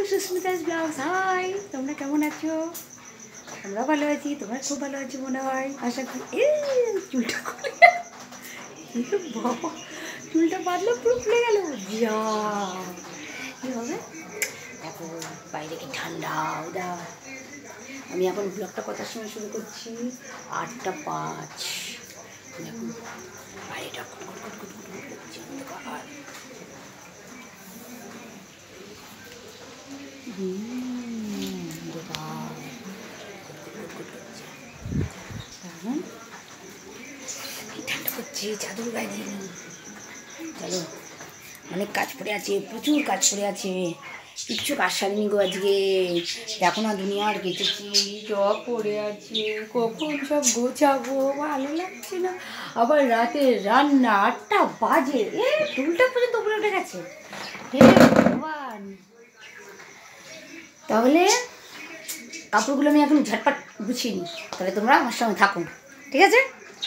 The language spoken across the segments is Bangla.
সুস্মিতাস ব্লগস। হাই, তোমরা কেমন আছো? আমরা ভালো আছি, তোমরা খুব ভালো আছো মনে হয়, আশা করি। চুলটা খুলে বাবা, চুলটা বাঁধলো পুরো খুলে গেল। যা কী হবে এখন, বাইরে কি ঠান্ডা ওদা। আমি এখন ব্লগটা কথার সময় শুরু করছি 8:05। এখন বাইরেটা করছি অন্ধকার। ঠান্ডা করছে, চাদর গায়ে দিয়ে নি। চলো, অনেক কাজ পড়ে আছে, প্রচুর কাজ পড়ে আছে, কিচ্ছু কাজ সারিনি গো আজকে। দেখো না, দুনিয়ার গেছেছি, সব পড়ে আছে, কখন সব গোছাবো ভালো লাগছে না। আবার রাতে রান্না, 8টা বাজে, চুলটা পর্যন্ত উপরে উঠে গেছে। হে ভগবান! তাহলে কাপড়গুলো আমি এখন ঝটপট গুছিয়ে নিই, তাহলে তোমরা আমার সঙ্গে থাকো, ঠিক আছে?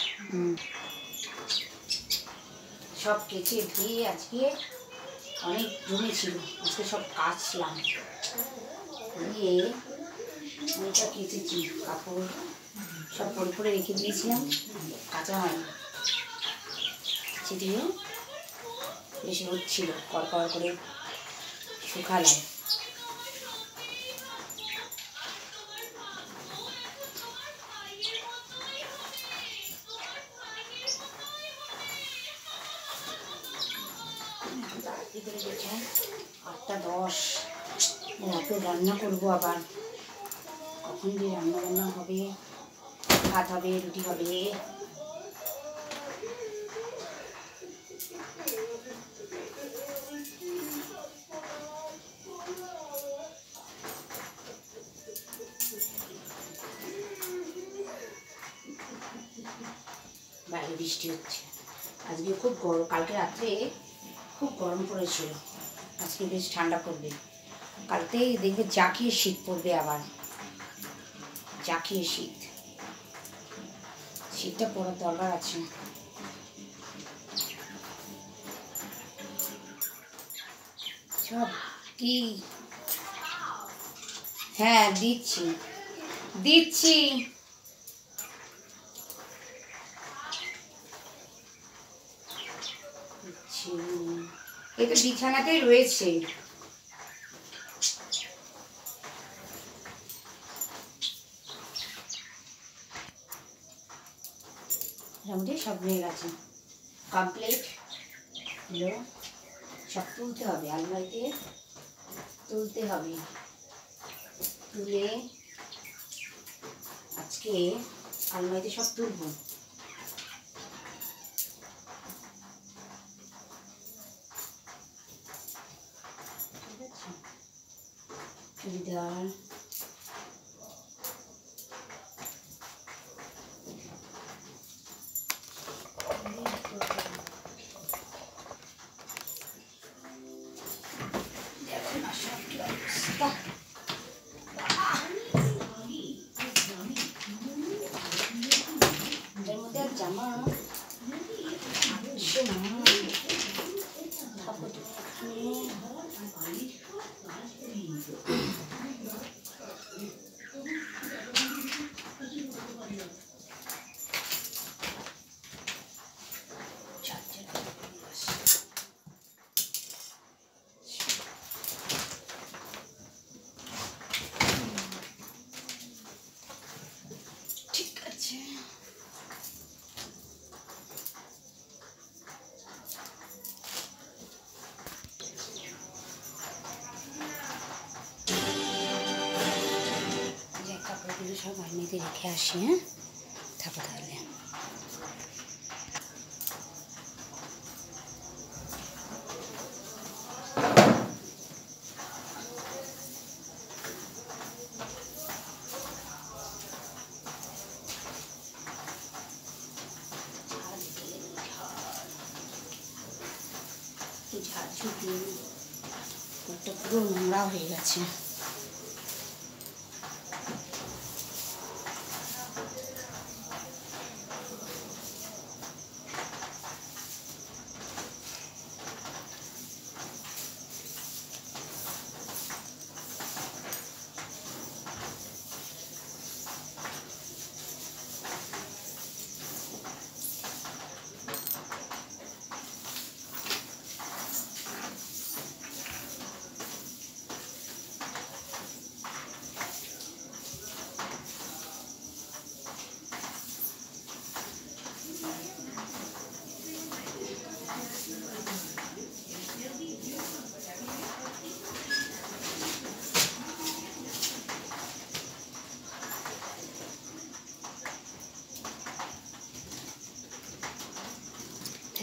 সব কেচে ধুয়ে আজকে অনেক জমেছিল, আজকে সব কাচলাম, দিয়ে অনেকটা কেচেছি। কাপড় সব পরে পরে রেখে দিয়েছিলাম, কাঁচা হয়নি, দিয়ে বেশি হচ্ছিল, কড়কড় করে শুকালাম। ভিতরে গেছে 8:10, রাতে রান্না করবো আবার। কখন যে রান্না বান্না হবে, ভাত হবে, রুটি হবে। বাইরে বৃষ্টি হচ্ছে, আজকে খুব গরম, কালকে রাত্রে খুব গরম পড়েছিল, আজকে বেশ ঠান্ডা পড়বে। কালকে দেখবে জাঁকিয়ে শীত পড়বে, আবার জাঁকিয়ে শীত, শীতটা পড়ার দরকার আছে। সব কি, হ্যাঁ দিচ্ছি দিচ্ছি। এই তো বিছানাতেই রয়েছে। মোটামুটি সব হয়ে গেছে, কমপ্লিট। সব তুলতে হবে, আলমারিতে তুলতে হবে, তুলে আজকে আলমারিতে সব তুলবো। ঠিক আছে, চুড়িদার, এর মধ্যে আর জামা আসছে না। ঠিক আছে, কাপড়গুলো সব আলমারিতে রেখে আসি। হ্যাঁ, থাকো তাহলে। ঝাড়ঝুট দিয়ে ঘরটা পুরো নোংরা হয়ে গেছে।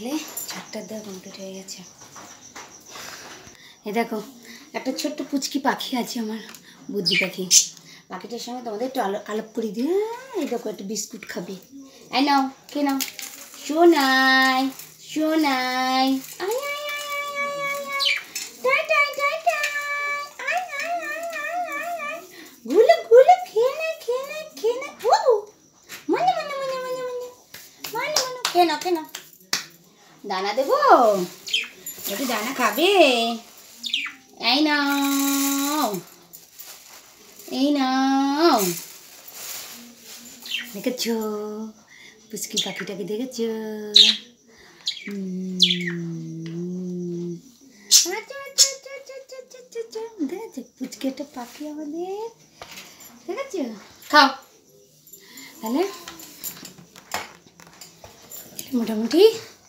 তাহলে ছাদটা দেওয়া কমপ্লিট হয়ে গেছে। এই দেখো একটা ছোট্ট পুচকি পাখি আছে আমার, বুদ্ধি পাখি। পাখিটার সঙ্গে তোমাদের একটু আলাপ করে দিই। এই দেখো একটা বিস্কুট খাবে। এই নাও, কে নাও? সোনাই, সোনাই, আয় আয় আয় আয় আয় আয়, টাই টাই টাই টাই, আয় আয় আয় আয় আয় আয়, গুলো গুলো, খেয়ে নে খেয়ে নে খেয়ে নে। ও মানে মানে মানে মানে মানে মানে মানে, খেয়ে নাও খেয়ে নাও। দানা দেবো, একটু দানা খাবে? এই নাও, এই নাও। দেখেছো পুচকি পাখিটাকে? দেখেছো? দেখেছো পুচকি একটা পাখি আমাদের? দেখেছো? খাও তাহলে মোটামুটি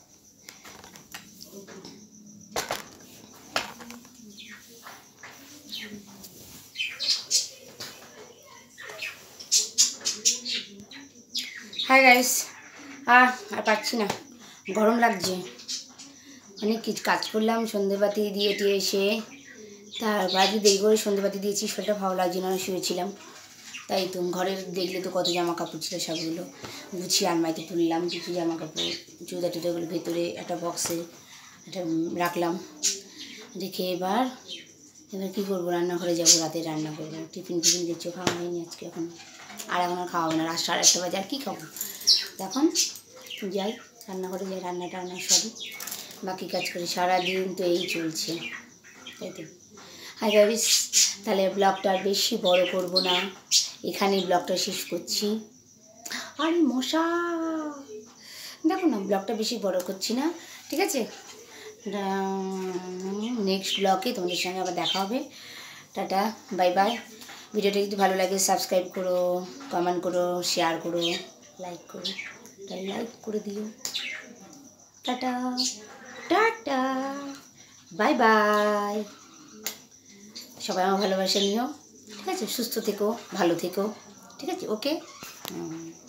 হাই গাইস। আর পারছি না, গরম লাগছে। অনেক কিছু কাজ করলাম, সন্ধেবাতি দিয়ে টিয়ে এসে তারপর আজকে দেরি করে সন্ধেবাতি দিয়েছি। শরীরটা ভালো লাগছে না, শুয়েছিলাম। তাই তো ঘরের দেখলে তো কত জামা কাপড় ছিল, সবগুলো গুছিয়ে আলমারিতে তুললাম। কিছু জামা কাপড় চুড়িদার টুড়িদারগুলো ভেতরে একটা বক্সে একটা রাখলাম। রেখে এবার কী করবো, রান্নাঘরে যাবো, রাতে রান্না করবো। টিফিন দিচ্ছি, খাওয়া হয়নি আজকে এখন। আর এখন আর খাওয়াবো না, রাত 1:30 বাজে, আর কী খাবো। এখন যাই রান্নাঘরে, যাই রান্না টান্না সবই বাকি কাজ করি। সারাদিন তো এই চলছে, তাই তো। হাই গাইস, তাহলে ব্লগটা আর বেশি বড় করব না, এখানেই ব্লগটা শেষ করছি। আরে মশা, দেখো না, ব্লগটা বেশি বড় করছি না, ঠিক আছে? নেক্সট ব্লগে তোমাদের সঙ্গে আবার দেখা হবে। Tata, bye bye. ভিডিওটা যদি ভালো লাগে সাবস্ক্রাইব করো, কমেন্ট করো, শেয়ার করো, লাইক করো, লাইক করে দিও। Tata tata, bye bye. সবাই আমার ভালোবাসা নিও, ঠিক আছে? সুস্থ থেকো, ভালো থেকো, ঠিক আছে? ওকে।